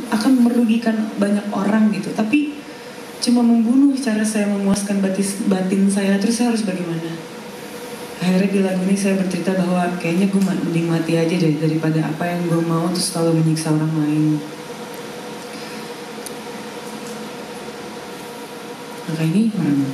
akan merugikan banyak orang gitu, tapi cuma membunuh cara saya memuaskan batin saya, terus saya harus bagaimana? Akhirnya di lagu ini saya bercerita bahwa kayaknya gue mending mati aja deh daripada apa yang gue mau terus selalu menyiksa orang lain. Maka ini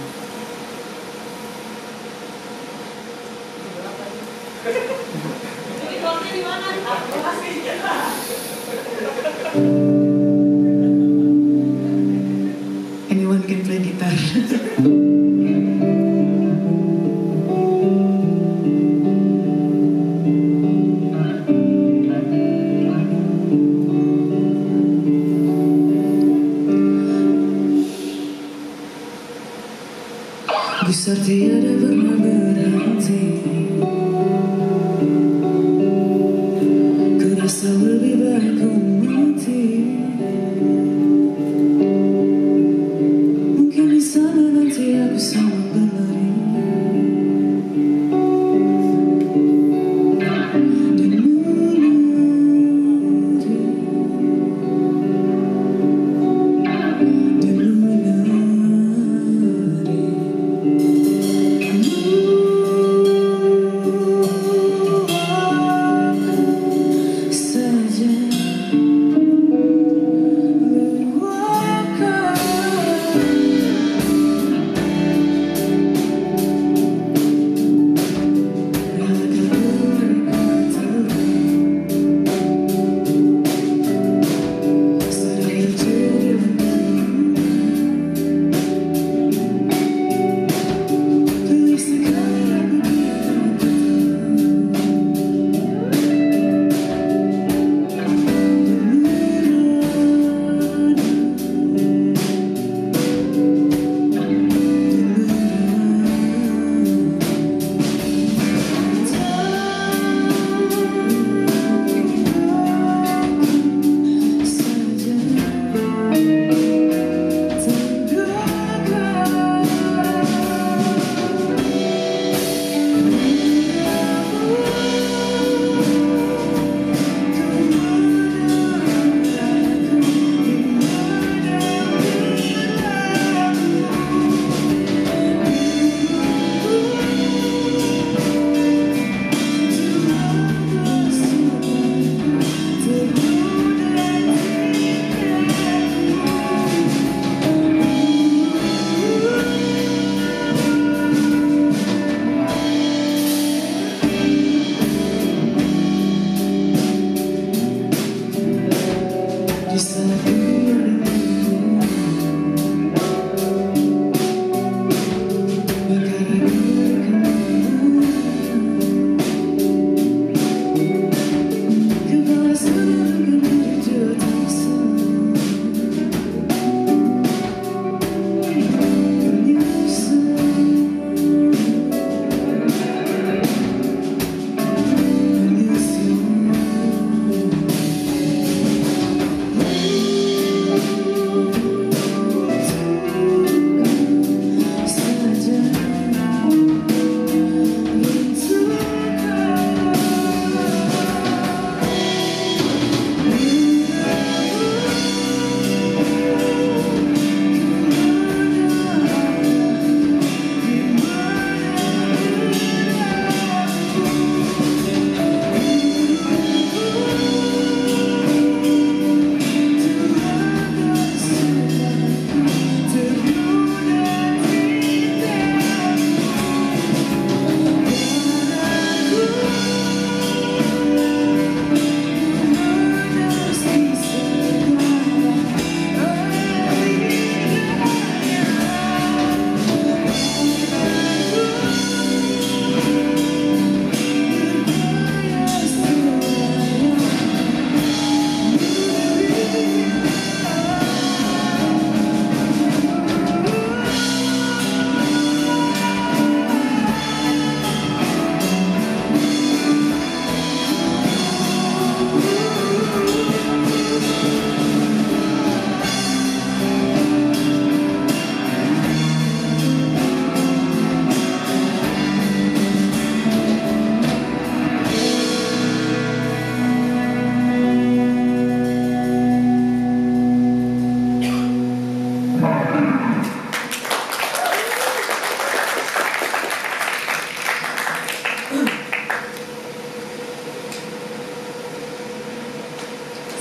anyone can play guitar. Besar tiada pernah berhenti, ku rasa lebih baik ku mati. Mungkin di sana nanti aku sama berlari dan menari dan menari.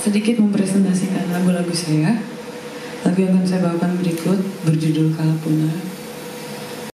sedikit mempresentasikan lagu-lagu saya. Lagu yang akan saya bawakan berikut berjudul Kalapuna.